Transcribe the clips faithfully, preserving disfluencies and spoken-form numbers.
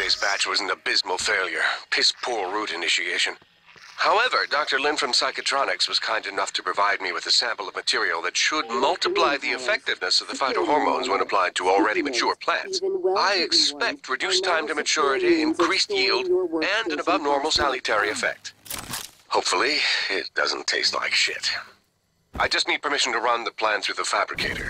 Yesterday's batch was an abysmal failure. Piss-poor root initiation. However, Doctor Lin from Psychotronics was kind enough to provide me with a sample of material that should multiply the effectiveness of the phytohormones when applied to already mature plants. I expect reduced time to maturity, increased yield, and an above-normal salutary effect. Hopefully, it doesn't taste like shit. I just need permission to run the plan through the fabricator.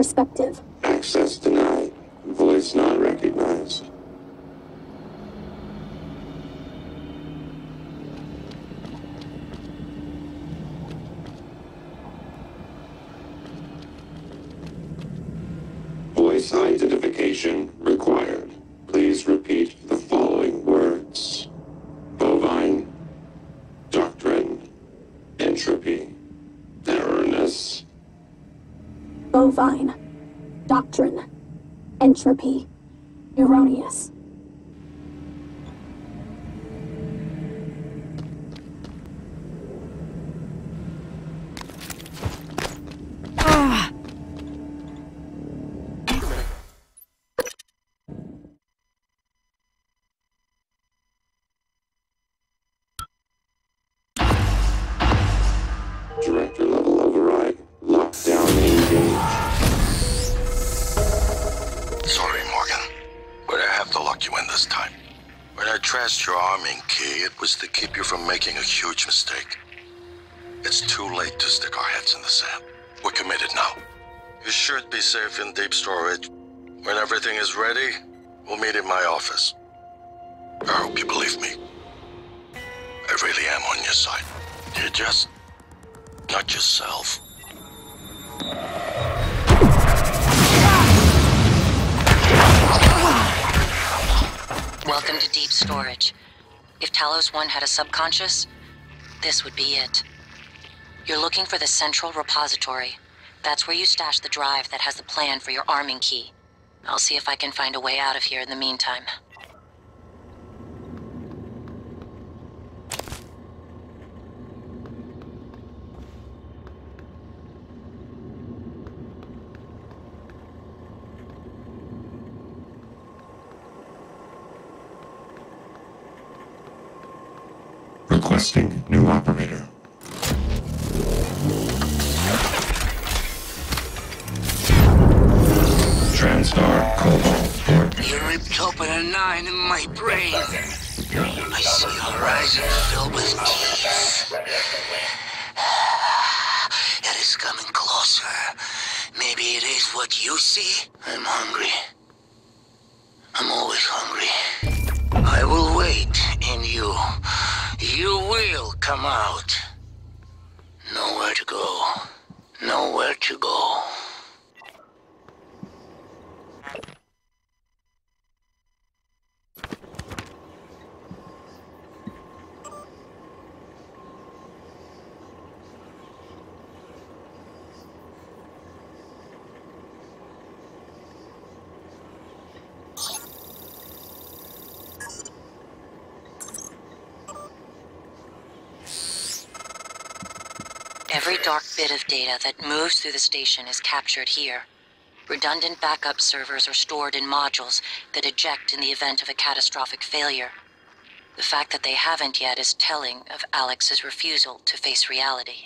perspective. Access denied. Voice not recognized. Voice identification required. Please repeat the following words. Bovine, doctrine, entropy, erroneous. Bovine. Doctrine. Entropy. Erroneous. Director level override. Lockdown engaged. Sorry, Morgan, but I have to lock you in this time. When I trashed your arming key, it was to keep you from making a huge mistake. It's too late to stick our heads in the sand. We're committed now. You should be safe in deep storage. When everything is ready, we'll meet in my office. I hope you believe me. I really am on your side. You're just not yourself. Welcome to deep storage. If Talos one had a subconscious, this would be it. You're looking for the central repository. That's where you stash the drive that has the plan for your arming key. I'll see if I can find a way out of here in the meantime. Requesting new operator. Transtar Cobalt Port. You ripped open a nine in my brain. I see a horizon filled with teeth. It is coming closer. Maybe it is what you see. I'm hungry. I'm always hungry. I will wait, and you, you will come out. Nowhere to go. Nowhere to go. Every dark bit of data that moves through the station is captured here. Redundant backup servers are stored in modules that eject in the event of a catastrophic failure. The fact that they haven't yet is telling of Alex's refusal to face reality.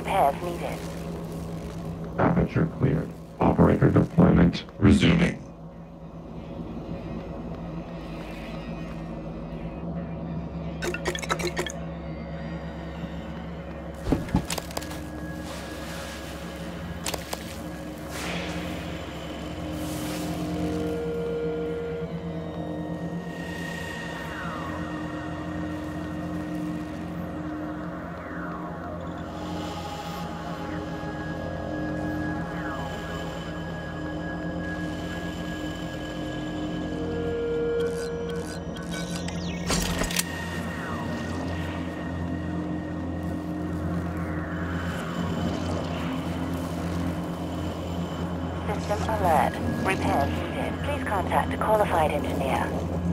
Repairs needed. Aperture cleared. Operator deployment resuming. System alert. Repairs needed. Please contact a qualified engineer.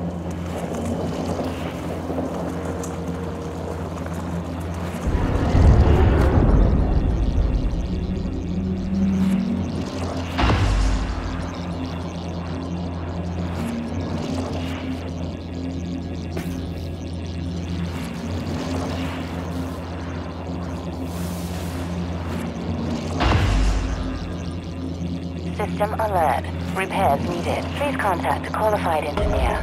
System alert. Repairs needed. Please contact a qualified engineer.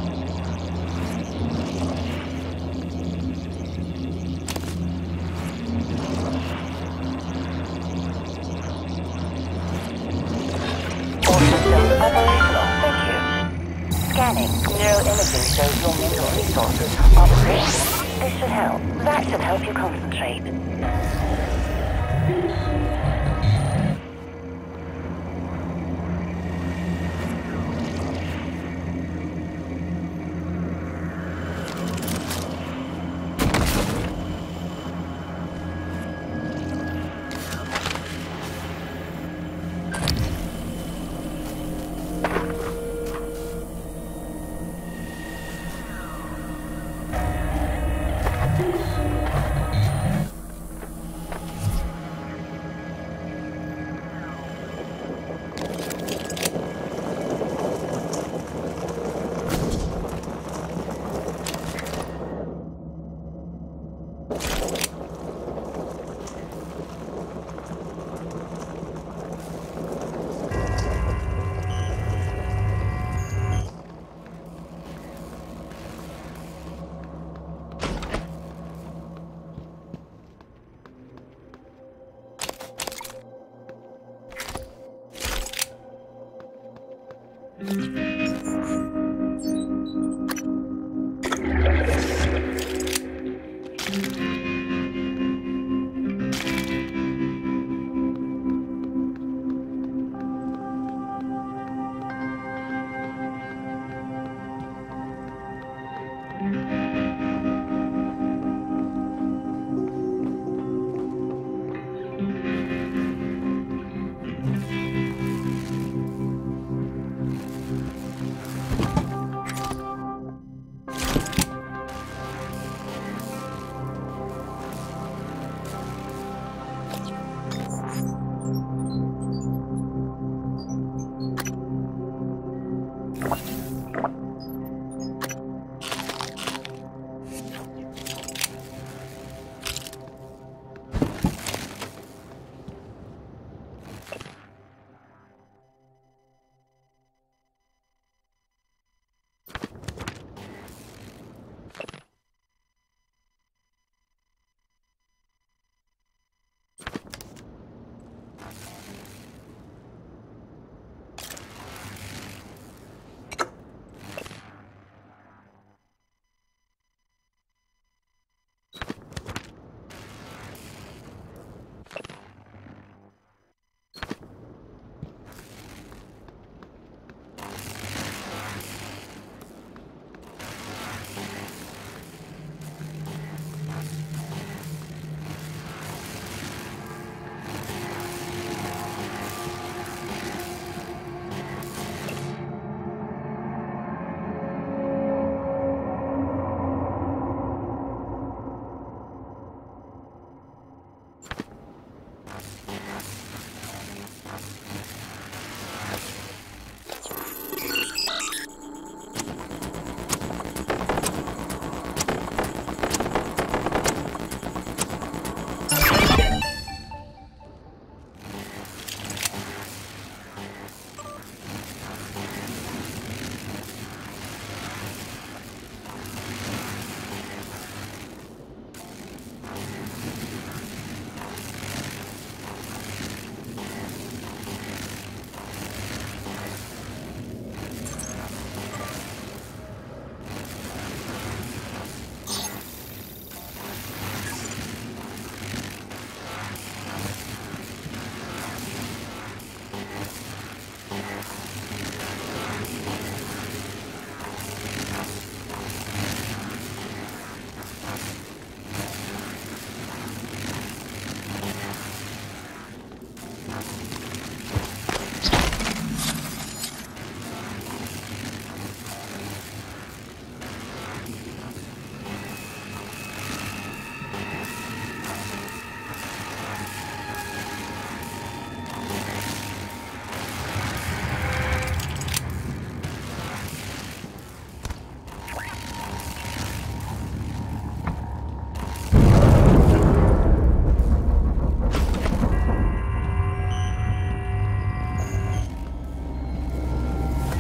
All systems operational. Thank you. Scanning. Neuroimaging shows your mental resources are depleted. This should help. That should help you concentrate.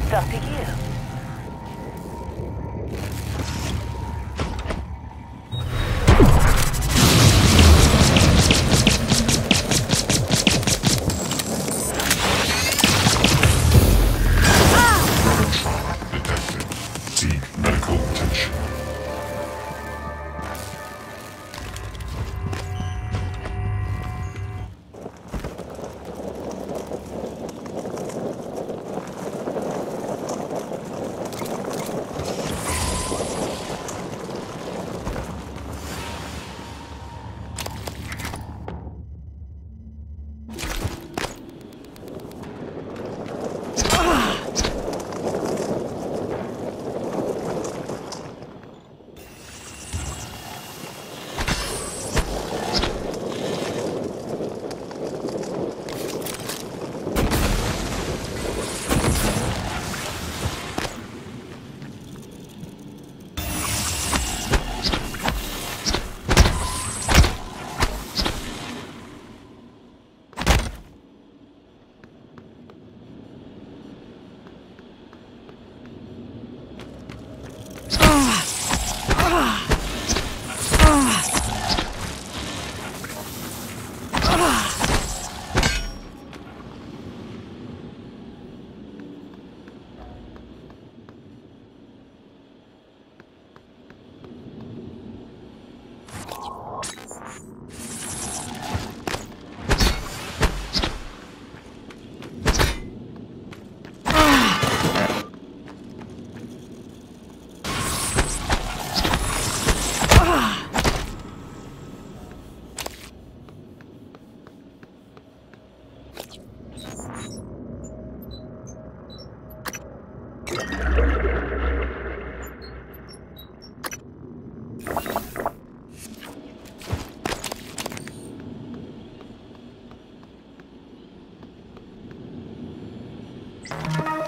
It's up to you. Seek medical attention. You